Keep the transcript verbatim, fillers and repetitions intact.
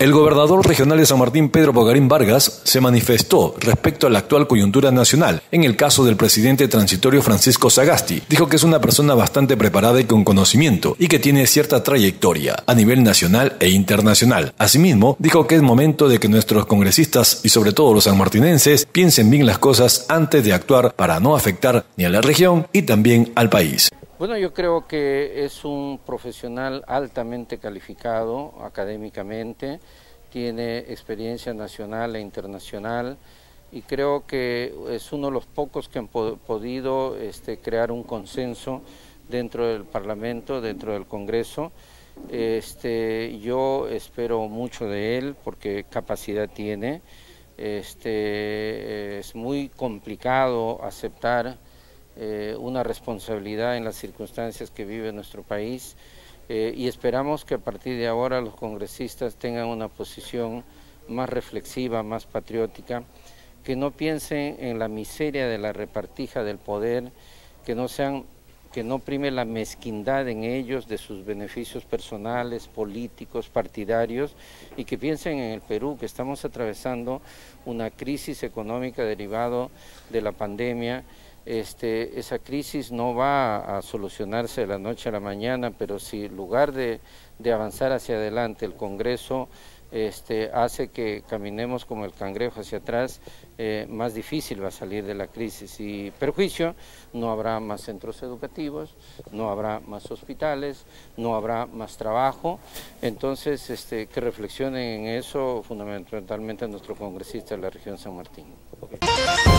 El gobernador regional de San Martín, Pedro Bogarín Vargas, se manifestó respecto a la actual coyuntura nacional. En el caso del presidente transitorio Francisco Sagasti, dijo que es una persona bastante preparada y con conocimiento y que tiene cierta trayectoria a nivel nacional e internacional. Asimismo, dijo que es momento de que nuestros congresistas y sobre todo los sanmartinenses piensen bien las cosas antes de actuar para no afectar ni a la región y también al país. Bueno, yo creo que es un profesional altamente calificado académicamente, tiene experiencia nacional e internacional y creo que es uno de los pocos que han po- podido este, crear un consenso dentro del Parlamento, dentro del Congreso. Este, yo espero mucho de él porque capacidad tiene. Este, es muy complicado aceptar Eh, una responsabilidad en las circunstancias que vive nuestro país eh, y esperamos que a partir de ahora los congresistas tengan una posición más reflexiva, más patriótica, que no piensen en la miseria de la repartija del poder, que no sean, que no prime la mezquindad en ellos de sus beneficios personales, políticos, partidarios, y que piensen en el Perú, que estamos atravesando una crisis económica derivada de la pandemia. Este, esa crisis no va a, a solucionarse de la noche a la mañana, pero si en lugar de, de avanzar hacia adelante el Congreso este, hace que caminemos como el cangrejo hacia atrás, eh, más difícil va a salir de la crisis y perjuicio, no habrá más centros educativos, no habrá más hospitales, no habrá más trabajo. Entonces este, que reflexionen en eso fundamentalmente a nuestros congresistas de la región San Martín. Okay.